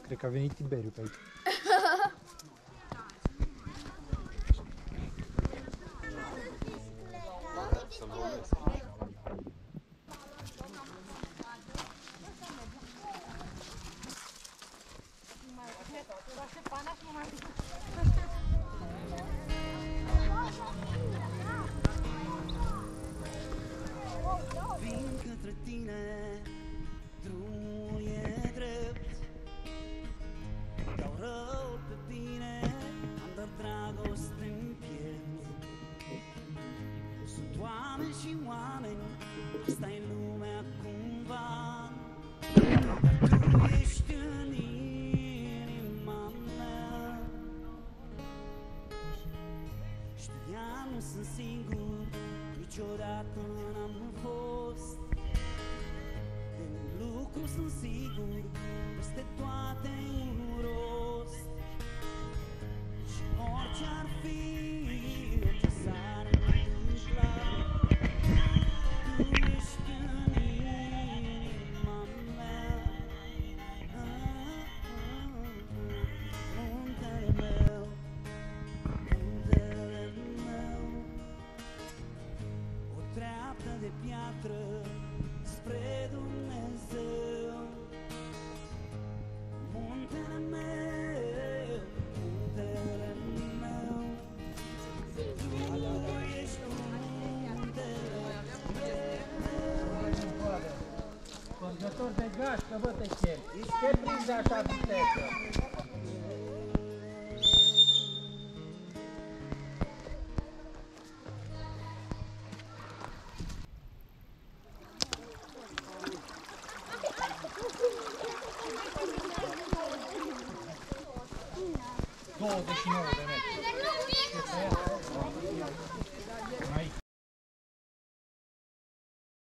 Cred că a venit Tiberiu pe aici. Vin către tine, drumul e drept. Dau rău pe bine, am dat dragoste-n piept. Sunt oameni și oameni, asta-i lumea cumva. Tu ești în inima mea. Știam, nu sunt singur, niciodată n-am fost. De un lucru sunt sigur, peste toate un rost. Și orice ar fi, orice s-ar întâmpla, tu ești în inima mea. Muntele meu, muntele meu, o treaptă de piatră spre Dumnezeu. Muntele meu, muntele meu, tu ești muntele meu. Conducător de gașcă, bă, te chem. Ce prinzi așa viteză? ...29 de metri.